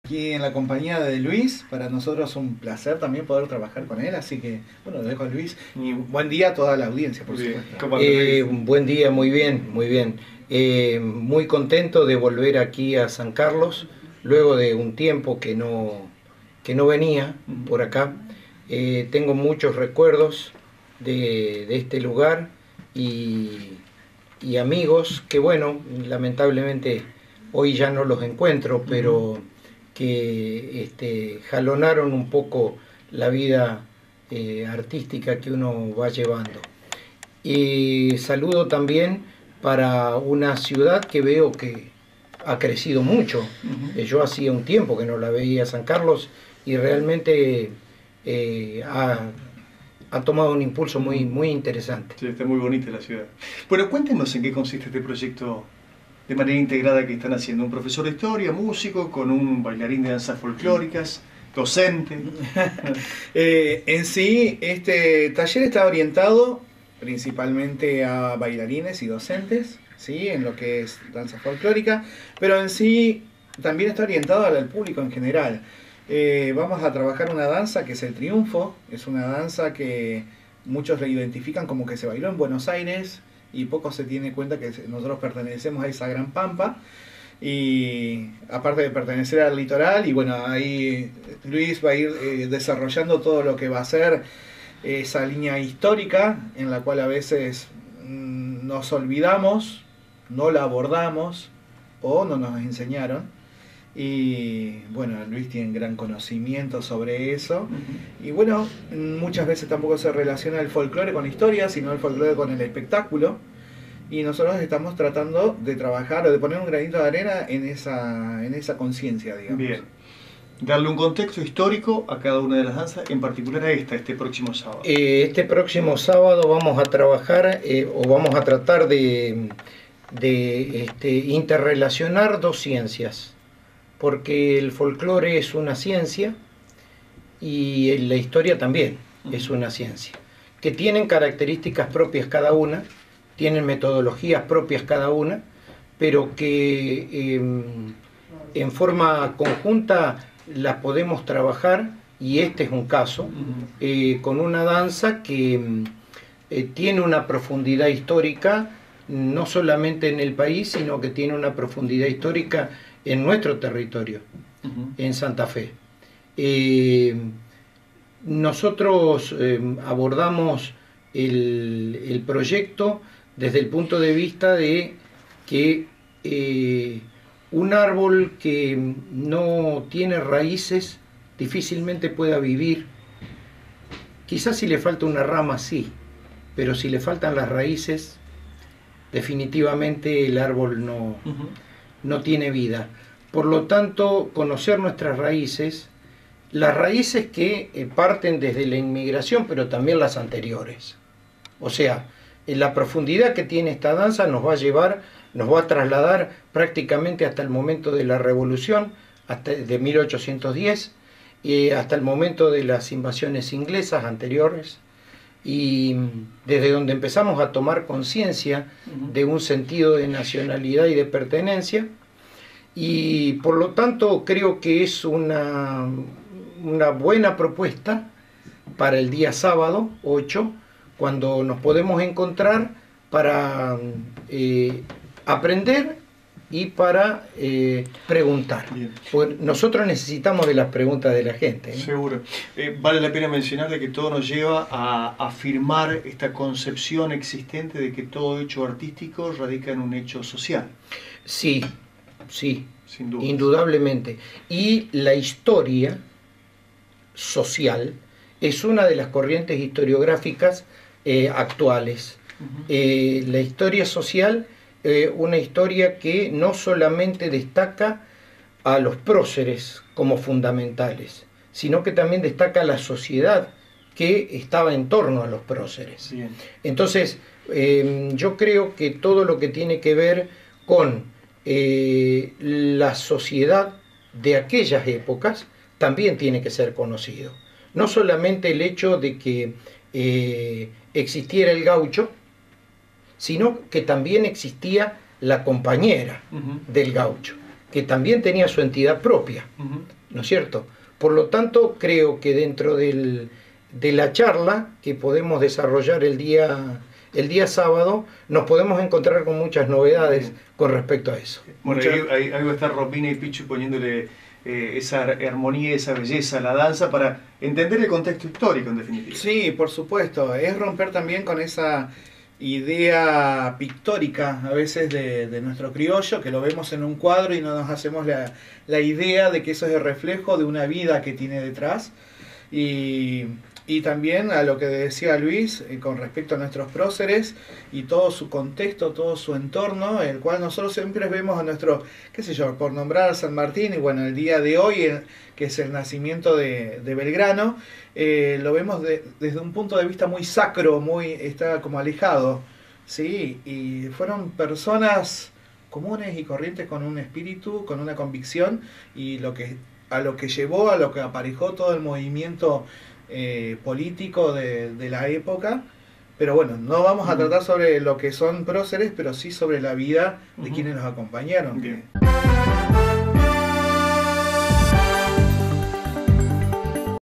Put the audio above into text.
Aquí en la compañía de Luis, para nosotros es un placer también poder trabajar con él, así que bueno, lo dejo a Luis y buen día a toda la audiencia, por supuesto. Buen día, muy bien, muy bien. Muy contento de volver aquí a San Carlos, luego de un tiempo que no venía por acá. Tengo muchos recuerdos de este lugar y, y amigos que, bueno, lamentablemente hoy ya no los encuentro, pero que jalonaron un poco la vida artística que uno va llevando. Y saludo también para una ciudad que veo que ha crecido mucho. Yo hacía un tiempo que no la veía, San Carlos, y realmente ha tomado un impulso muy interesante. Sí, está muy bonita la ciudad. Bueno, cuéntenos en qué consiste este proyecto de manera integrada que están haciendo. Un profesor de historia, músico, con un bailarín de danzas folclóricas, docente. En sí, este taller está orientado principalmente a bailarines y docentes, ¿sí? En lo que es danza folclórica, pero en sí también está orientado al público en general. Vamos a trabajar una danza que es el triunfo, es una danza que muchos la identifican como que se bailó en Buenos Aires y poco se tiene cuenta que nosotros pertenecemos a esa gran pampa. Y aparte de pertenecer al litoral, y bueno, ahí Luis va a ir desarrollando todo lo que va a ser esa línea histórica en la cual a veces nos olvidamos, no la abordamos o no nos enseñaron. Y bueno, Luis tiene gran conocimiento sobre eso. Y bueno, muchas veces tampoco se relaciona el folclore con la historia, sino el folclore con el espectáculo. Y nosotros estamos tratando de trabajar o de poner un granito de arena en esa conciencia, digamos. Bien. Darle un contexto histórico a cada una de las danzas, en particular a este próximo sábado. Este próximo sábado vamos a trabajar o vamos a tratar de interrelacionar dos ciencias, porque el folclore es una ciencia y la historia también es una ciencia, que tienen características propias cada una, tienen metodologías propias cada una, pero que en forma conjunta las podemos trabajar, y este es un caso, con una danza que tiene una profundidad histórica, no solamente en el país, sino que tiene una profundidad histórica en nuestro territorio, en Santa Fe. Nosotros abordamos el proyecto desde el punto de vista de que un árbol que no tiene raíces difícilmente pueda vivir. Quizás si le falta una rama sí, pero si le faltan las raíces, definitivamente el árbol no tiene vida. Por lo tanto, conocer nuestras raíces, las raíces que parten desde la inmigración, pero también las anteriores. O sea, en la profundidad que tiene esta danza nos va a trasladar prácticamente hasta el momento de la Revolución, de 1810, y hasta el momento de las invasiones inglesas anteriores, y desde donde empezamos a tomar conciencia de un sentido de nacionalidad y de pertenencia, y por lo tanto creo que es una buena propuesta para el día sábado 8, cuando nos podemos encontrar para aprender y para preguntar. Pues nosotros necesitamos de las preguntas de la gente. Seguro. Vale la pena mencionar de que todo nos lleva a afirmar esta concepción existente de que todo hecho artístico radica en un hecho social. Sí, sí, sin duda, indudablemente. Y la historia social es una de las corrientes historiográficas actuales. La historia social, una historia que no solamente destaca a los próceres como fundamentales, sino que también destaca a la sociedad que estaba en torno a los próceres. Bien. Entonces, yo creo que todo lo que tiene que ver con la sociedad de aquellas épocas también tiene que ser conocido. No solamente el hecho de que existiera el gaucho, sino que también existía la compañera del gaucho, que también tenía su entidad propia, ¿no es cierto? Por lo tanto, creo que dentro de la charla que podemos desarrollar el día sábado, nos podemos encontrar con muchas novedades con respecto a eso. Bueno, ahí va a estar Romina y Pichu poniéndole esa armonía, esa belleza a la danza para entender el contexto histórico, en definitiva. Sí, por supuesto. Es romper también con esa idea pictórica a veces de nuestro criollo, que lo vemos en un cuadro y no nos hacemos la idea de que eso es el reflejo de una vida que tiene detrás. Y también a lo que decía Luis con respecto a nuestros próceres y todo su contexto, todo su entorno, el cual nosotros siempre vemos a nuestro, qué sé yo, por nombrar a San Martín, y bueno, el día de hoy, que es el nacimiento de Belgrano, lo vemos desde un punto de vista muy sacro, está como alejado, ¿sí? Y fueron personas comunes y corrientes con un espíritu, con una convicción, y a lo que llevó, a lo que aparejó todo el movimiento político de la época. Pero bueno, no vamos a tratar sobre lo que son próceres, pero sí sobre la vida de quienes nos acompañaron. Bien.